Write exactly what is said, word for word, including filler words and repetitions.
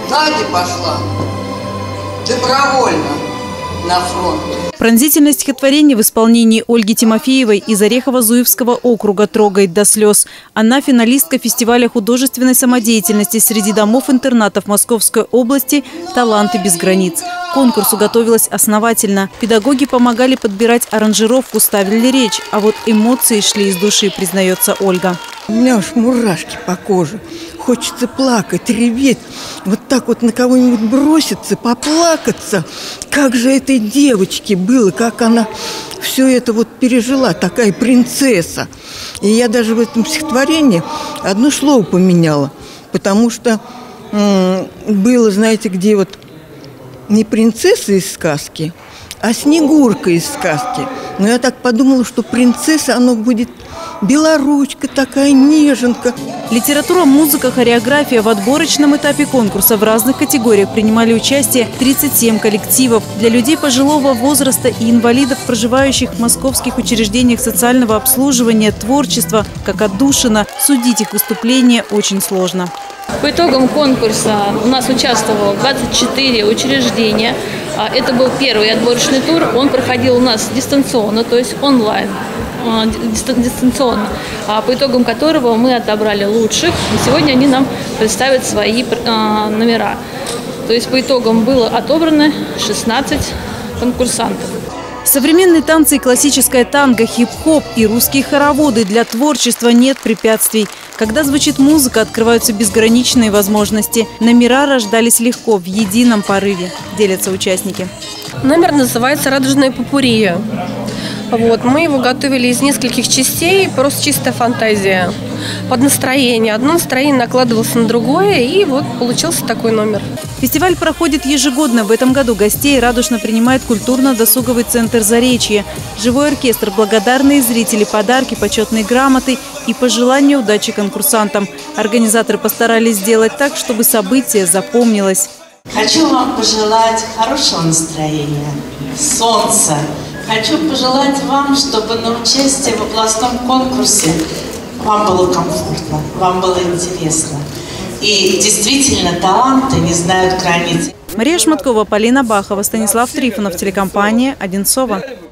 сзади пошла добровольно на фронт. Пронзительное стихотворение в исполнении Ольги Тимофеевой из Орехово-Зуевского округа трогает до слез. Она финалистка фестиваля художественной самодеятельности среди домов-интернатов Московской области «Таланты без границ». К конкурсу готовилась основательно. Педагоги помогали подбирать аранжировку, ставили речь, а вот эмоции шли из души, признается Ольга. У меня уж мурашки по коже. Хочется плакать, реветь, вот так вот на кого-нибудь броситься, поплакаться. Как же этой девочке было, как она все это вот пережила, такая принцесса. И я даже в этом стихотворении одно слово поменяла, потому что м- было, знаете, где вот не принцесса из сказки, а Снегурка из сказки. Но я так подумала, что принцесса, оно будет белоручка такая, неженка. Литература, музыка, хореография. В отборочном этапе конкурса в разных категориях принимали участие тридцать семь коллективов. Для людей пожилого возраста и инвалидов, проживающих в московских учреждениях социального обслуживания, творчества, как отдушина, судить их выступления очень сложно. По итогам конкурса у нас участвовало двадцать четыре учреждения. Это был первый отборочный тур. Он проходил у нас дистанционно, то есть онлайн, дистанционно, по итогам которого мы отобрали лучших. И сегодня они нам представят свои номера. То есть по итогам было отобрано шестнадцать конкурсантов. Современные танцы и классическое танго, хип-хоп и русские хороводы. Для творчества нет препятствий. Когда звучит музыка, открываются безграничные возможности. Номера рождались легко, в едином порыве, делятся участники. Номер называется «Радужная попурия». Вот, мы его готовили из нескольких частей, просто чистая фантазия. Под настроение. Одно настроение накладывалось на другое, и вот получился такой номер. Фестиваль проходит ежегодно. В этом году гостей радушно принимает культурно-досуговый центр «Заречье». Живой оркестр, благодарные зрители, подарки, почетные грамоты и пожелания удачи конкурсантам. Организаторы постарались сделать так, чтобы событие запомнилось. Хочу вам пожелать хорошего настроения, солнца. Хочу пожелать вам, чтобы на участие в областном конкурсе вам было комфортно, вам было интересно. И действительно, таланты не знают границ. Мария Шматкова, Полина Бахова, Станислав Трифонов, телекомпания «Одинцово».